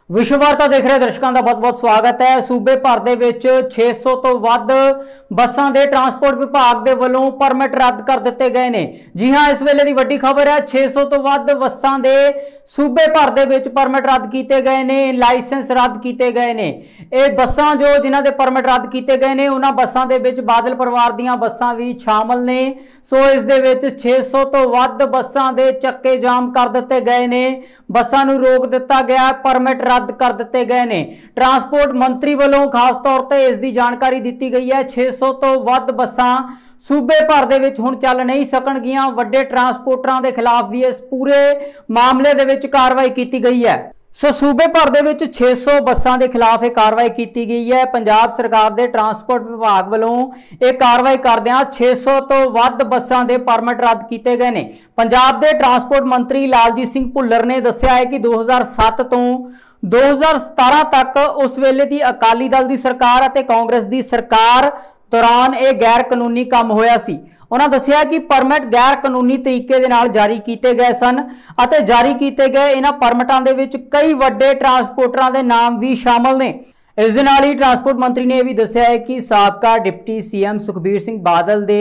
विश्व वार्ता देख रहे दर्शकों का बहुत बहुत स्वागत है। सूबे भर दे विच 600 तो वध बसां दे ट्रांसपोर्ट विभाग दे वल्लों परमिट रद्द कर दिते गए ने। जी हां, इस वेले दी वड्डी खबर है, 600 तो वध बसां दे सूबे भर दे विच परमिट रद्द किए गए ने, लाइसेंस रद्द किए गए ने। ये बसां जो जिन्हां दे परमिट रद्द किए गए ने, उन्हां बसां दे विच बादल परिवार दीयां बसां भी शामिल ने। सो इस दे विच 600 तो वध बसां दे चक्के जाम कर दिते गए ने, बसां नूं रोक दिता गया, परमिट रद्द कर दिते गए ने। ट्रांसपोर्ट मंत्री वालों खास तौर पर इसकी जानकारी दी गई है। 600 तो वध बसां सूबे भर दे विच हुण चल नहीं सकणगियां। वड्डे ट्रांसपोर्टरां दे खिलाफ भी इस पूरे मामले दे विच कार्रवाई की गई है। सो सूबे भर दे विच 600 बसां दे खिलाफ एक कार्रवाई की गई है। पंजाब सरकार दे ट्रांसपोर्ट विभाग वालों एक कार्रवाई करदिआं 600 तो वध बसां दे परमिट रद्द किए गए ने। पंजाब दे ट्रांसपोर्ट मंत्री लालजीत सिंह भुल्लर ने दस्सिआ है कि 2007 तो 2017 तक उस वेले दी अकाली दल दी सरकार अते कांग्रेस दी सरकार दौरान यह गैर कानूनी काम होया सी। उन्होंने दस्सिआ कि परमिट गैर कानूनी तरीके दे नाल जारी किए गए सन अते जारी किए गए इन्हां परमिटां दे विच कई वड्डे ट्रांसपोर्टरां दे नाम भी शामिल ने। इस दे नाल ही ट्रांसपोर्ट मंत्री ने यह भी दस्सिआ है कि साबका डिप्टी सीएम सुखबीर सिंह बादल दे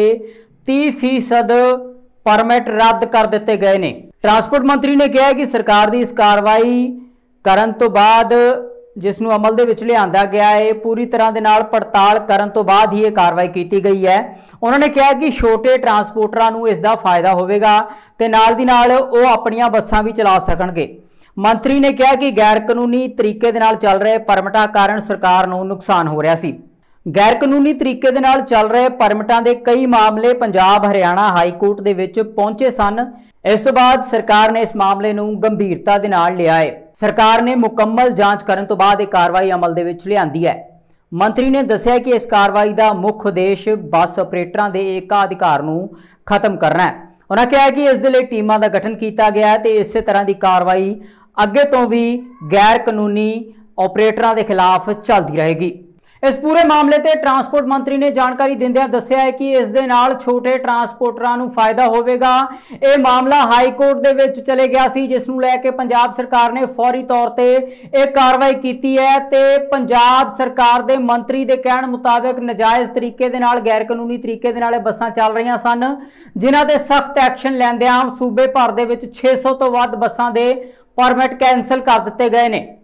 30% परमिट रद्द कर दिते गए ने। ट्रांसपोर्ट मंत्री ने कहा कि सरकार की इस कार्रवाई करन तो बाद जिसनों अमल दे विच लिआंदा गया है, पूरी तरह दे नाल पड़ताल करन तो बाद ही यह कार्रवाई की गई है। उन्होंने कहा कि छोटे ट्रांसपोर्टरां नूं इसदा फायदा होवेगा ते नाल दी नाल ओह अपणियां बसां भी चला सकणगे। मंत्री ने कहा कि गैर कानूनी तरीके दे नाल चल रहे परमिटां कारण सरकार नूं नुकसान हो रहा सी। गैर कानूनी तरीके दे नाल चल रहे परमिटां दे कई मामले पंजाब हरियाणा हाई कोर्ट दे विच पहुंचे सन। इस तो बाद सरकार ने इस मामले नूं गंभीरता दे नाल लिया है। सरकार ने मुकम्मल जांच करन तो बाद यह कार्रवाई अमल दे विच लिआंदी है। मंत्री ने दस्सिआ कि इस कार्रवाई का मुख्य उद्देश बस ऑपरेटरां दे एकाधिकार नूं खत्म करना है। उन्होंने कहा कि इस दे लई टीमां दा गठन किया गया है ते इस तरह की कार्रवाई अगे तो भी गैर कानूनी ऑपरेटरां दे खिलाफ चलती रहेगी। इस पूरे मामले ते ट्रांसपोर्ट मंत्री ने जानकारी दिंदिआं दस्सिआ है कि इस दे नाल छोटे ट्रांसपोर्टरां नूं फायदा होवेगा। यह मामला हाई कोर्ट दे विच चले गया सी, जिस नूं लैके पंजाब सरकार ने फौरी तौर ते एक कार्रवाई की है ते पंजाब सरकार दे मंत्री दे कहण मुताबिक नजायज़ तरीके दे नाल गैर कानूनी तरीके दे नाल बसां चल रहीआं सन, जिन्हां दे सख्त एक्शन लैंदिआं सूबे भर दे विच 600 तो वध बसां दे परमिट कैंसल कर दिते गए ने।